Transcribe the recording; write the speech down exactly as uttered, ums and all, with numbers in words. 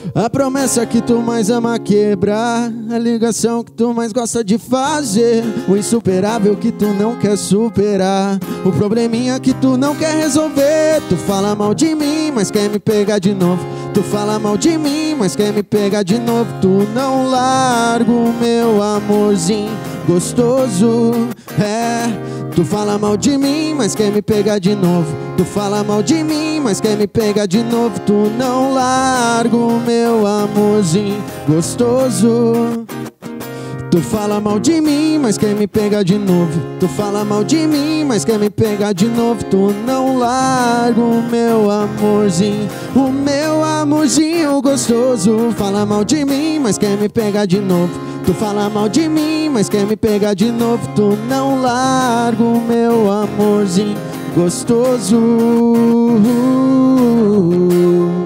A promessa que tu mais ama quebrar, a ligação que tu mais gosta de fazer, o insuperável que tu não quer superar, o probleminha que tu não quer resolver. Tu fala mal de mim, mas quer me pegar de novo. Tu fala mal de mim, mas quer me pegar de novo. Tu não larga o meu amorzinho gostoso, é. Tu fala mal de mim, mas quer me pegar de novo. Tu fala mal de mim, mas quer me pegar de novo. Tu não larga o meu amorzinho gostoso. Tu fala mal de mim, mas quer me pegar de novo. Tu fala mal de mim, mas quer me pegar de novo. Tu não larga o meu amorzinho, o meu amorzinho gostoso. Fala mal de mim, mas quer me pegar de novo. Tu fala mal de mim, mas quer me pegar de novo. Tu não larga o meu amorzinho gostoso.